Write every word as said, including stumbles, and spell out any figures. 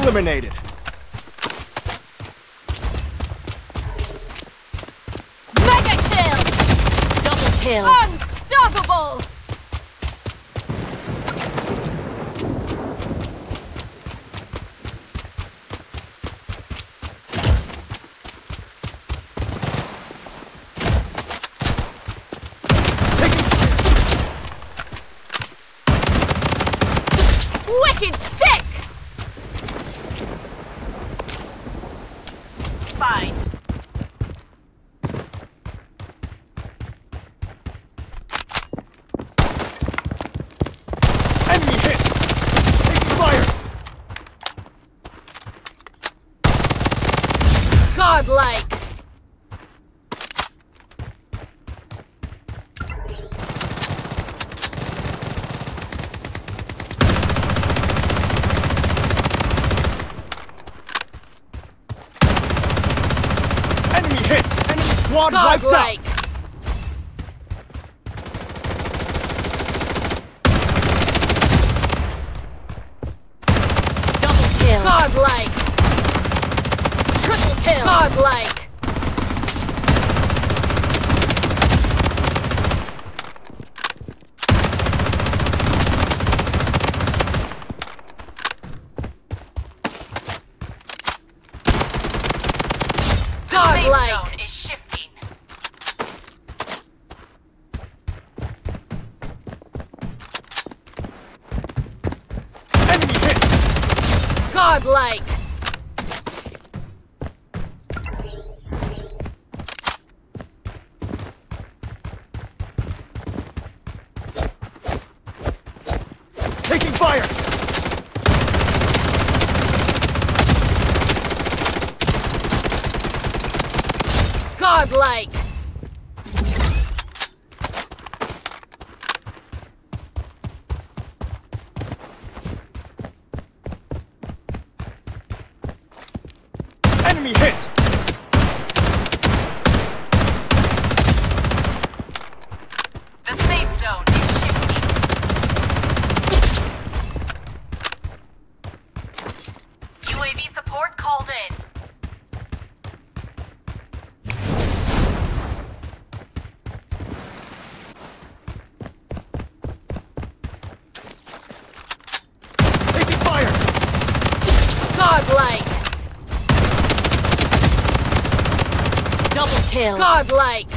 eliminated. Mega kill! Double kill! Unstoppable! Wicked sick! Fine. Enemy hit! Taking fire! Godlike! Enemy hit! Enemy squad wiped out! Godlike! Double kill! Godlike! Triple kill! Godlike! Godlike! Zone is shifting. Enemy hit! Godlike! Taking fire! Godlike! Enemy hit! The safe zone is shifting. U A V support called in. Taking fire! Godlike! Double kill! Godlike!